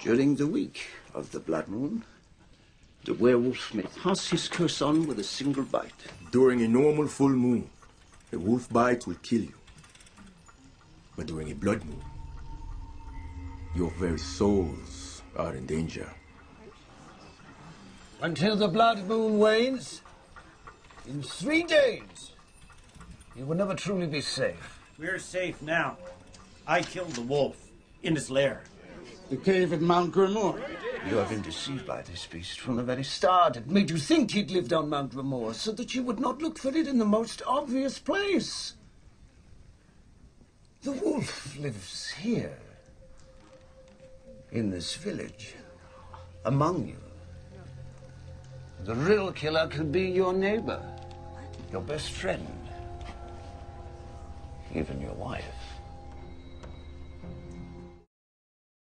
During the week of the blood moon, the werewolf may pass his curse on with a single bite. During a normal full moon, a wolf bite will kill you. But during a blood moon, your very souls are in danger. Until the blood moon wanes, in 3 days, you will never truly be safe. We're safe now. I killed the wolf in his lair. The cave at Mount Grimoire. You have been deceived by this beast from the very Start it made you think he'd lived on Mount Grimoire so that you would not look for it in the most obvious place. The wolf lives here, in this village, among you. The real killer could be your neighbor, your best friend, even your wife.